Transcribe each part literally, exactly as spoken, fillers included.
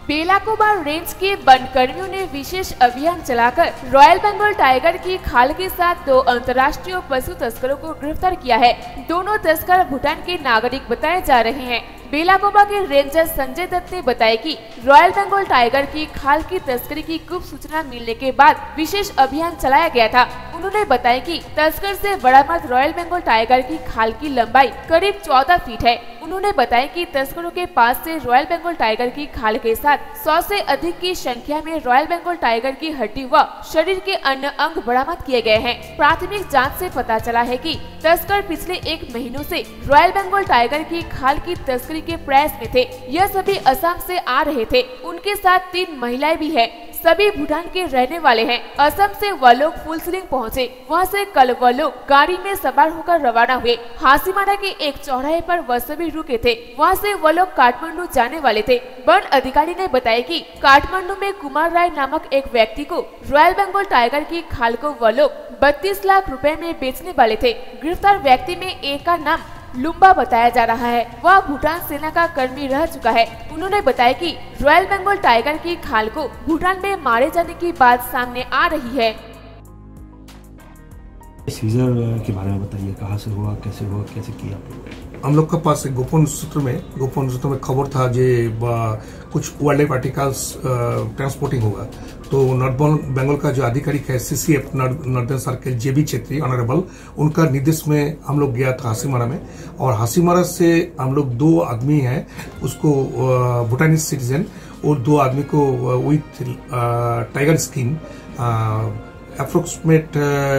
Belakoba range के one कर्मियों ने विशेष अभियान चलाकर रॉयल बंगाल टाइगर की खाल के साथ दो अंतर्राष्ट्रीय पशु तस्करों को गिरफ्तार किया है। दोनों तस्कर भूटान के नागरिक बताए जा रहे हैं। बेलाकोबा के रेंजर संजय दत्त ने बताया कि रॉयल बंगाल टाइगर की खाल की तस्करी की गुप्त सूचना मिलने के बाद विशेष अभियान चलाया गया था। उन्होंने बताया कि तस्कर से बरामद रॉयल बंगाल टाइगर की खाल की लंबाई करीब चौदह फीट है। उन्होंने बताया कि तस्करों के पास से रॉयल बंगाल टाइगर की खाल के साथ सौ से अधिक की संख्या में रॉयल बंगाल टाइगर की हड्डी व शरीर के अन्य अंग बरामद किए गए हैं। प्राथमिक जांच से पता चला है कि तस्कर पिछले एक महीनों से रॉयल बंगाल टाइगर की खाल की तस्करी के प्रयास में थे। यह सभी असम से आ रहे थे। उनके साथ तीन महिलाएं भी हैं। सभी भूटान के रहने वाले हैं। असम से वह लोग फुलसिलिंग पहुँचे। वहाँ से कल वह लोग गाड़ी में सवार होकर रवाना हुए। हासीमारा के एक चौराहे पर वह सभी रुके थे। वहाँ से वह लोग काठमांडू जाने वाले थे। वन अधिकारी ने बताया कि काठमांडू में कुमार राय नामक एक व्यक्ति को रॉयल बंगाल टाइगर की खाल को वह लोग बत्तीस लाख रुपए में बेचने वाले थे। गिरफ्तार व्यक्ति में एक का नाम लुम्बा बताया जा रहा है। वह भूटान सेना का कर्मी रह चुका है। उन्होंने बताया कि रॉयल बंगाल टाइगर की खाल को भूटान में मारे जाने की बात सामने आ रही है। सीजर के बारे में बताइए, कहाँ से हुआ, कैसे हुआ, कैसे किया? हम लोग के पास एक गोपन सूत्र में गोपन सूत्र में खबर था जे कुछ वाइल्ड लाइफ आर्टिकल्स ट्रांसपोर्टिंग होगा। तो नॉर्थ बंगाल का जो आधिकारिक है CCF northern circle JB Chhetri honourable, उनका निर्देश में हम लोग गया था हासीमारा में। और हासीमारा से हम लोग दो आदमी हैं, उसको भूटानी सिटीजन और दो आदमी को with tiger skin approximate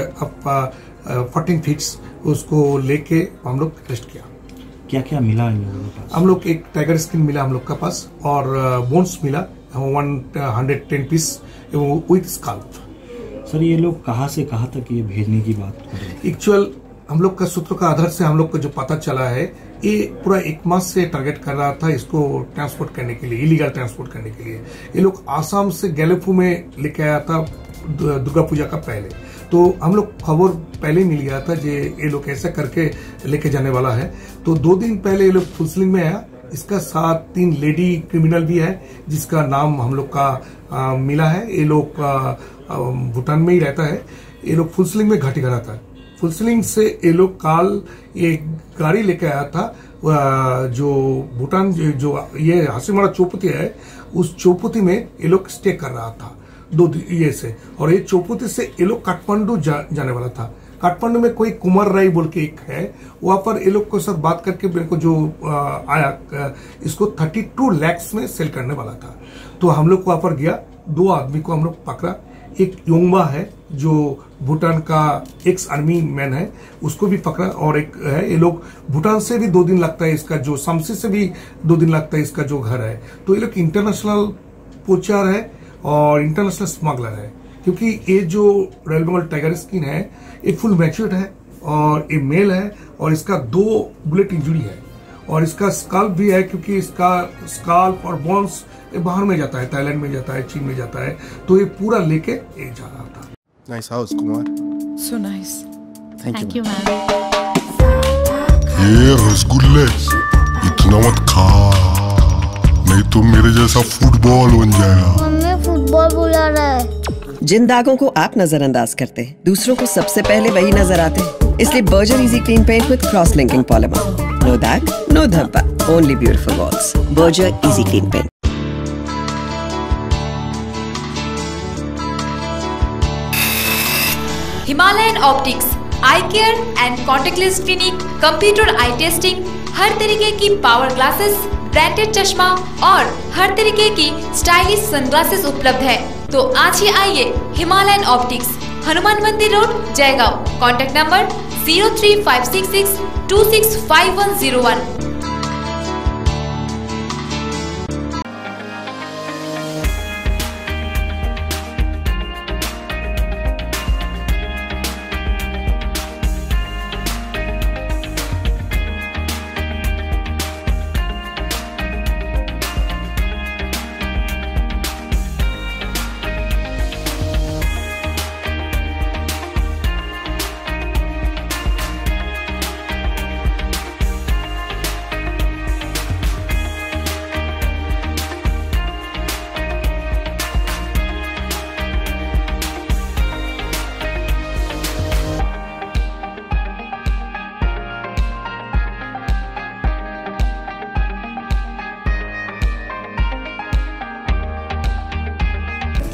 fourteen feets उसको लेके हम लोग अरेस्ट किया। क्या क्या मिला इन लोगों के पास? हम लोग एक टाइगर स्किन मिला हम लोग के पास और बोन्स मिला one hundred ten piece with scalp. Sir ये लोग कहाँ से कहाँ तक ये भेजने की बात कर रहे हैं? एक्चुअल हम लोग का सूत्र का आधार से हम लोग को जो पता चला है, ये पूरा एक मास से टारगेट कर रहा था इसको ट्रांसपोर्ट करने के लिए, इलीगल ट्रांसपोर्ट करने के लिए। ये लोग आसाम से गैलेफू में लेके आया था दुर्गा पूजा का पहले। तो हम लोग खबर पहले मिल गया था जे ये लोग ऐसा करके लेके जाने वाला है। तो दो दिन पहले ये लोग फुलसिलिंग में आया। इसका साथ तीन लेडी क्रिमिनल भी है जिसका नाम हम लोग का आ, मिला है। ये लोग भूटान में ही रहता है। ये लोग फुलसिलिंग में घाटी करा था। फुलसिलिंग से ये लोग काल ये गाड़ी लेके आया था जो भूटान जो ये हासीमारा चौपती है, उस चौपती में ये लोग स्टे कर रहा था दो ये से। और ये चौपती से ये लोग काठमांडू जा, जाने वाला था। काठमांडू में कोई कुमार राय बोल के एक है, वहां पर ये लोग को साथ बात करके मेरे को जो आ, आया इसको थर्टी टू लैक्स में सेल करने वाला था। तो हम लोग वहां पर गया, दो आदमी को हम लोग पकड़ा। एक योंगबा है जो भूटान का एक्स आर्मी मैन है, उसको भी पकड़ा। और एक है, ये लोग भूटान से भी दो दिन लगता है इसका, जो समसी से भी दो दिन लगता है इसका जो घर है। तो ये लोग इंटरनेशनल पोचर है और इंटरनेशनल स्मगलर है, क्योंकि ये जो रॉयल बंगाल टाइगर स्किन है ये फुल मैच्योर्ड है और ये मेल है और इसका दो बुलेट इंजुरी है और इसका स्काल्प भी है, क्योंकि इसका स्काल्प और बोन्स बाहर में जाता है, थाईलैंड में जाता है, चीन में जाता है। तो ये पूरा लेके ये जा रहा था। Nice house Kumar, so nice, thank you ma'am. ये रसगुल्ले इतना मत खा, नहीं तो मेरे जैसा फुटबॉल बन जाएगा। मम्मी फुटबॉल बुला रहा है। जिन दागों को आप नजरअंदाज करते हैं, दूसरों को सबसे पहले वही नजर आते हैं। इसलिए Berger easy clean paint with cross linking polymer. No दाग, नो धब्बा, only beautiful walls. Berger easy clean paint. Himalayan optics eye care and contact lens clinic, computer eye testing, हर तरीके की पावर ग्लासेस, ब्रांडेड चश्मा और हर तरीके की stylish sunglasses उपलब्ध है। तो आज ही आइए Himalayan optics, Hanuman Mandir road, Jaigaon. Contact number zero three five six six two six five one zero one.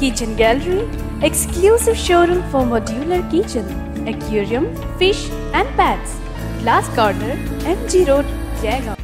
Kitchen Gallery, exclusive showroom for modular kitchen, aquarium, fish and pets. Glass Corner, M G Road, Jaigaon.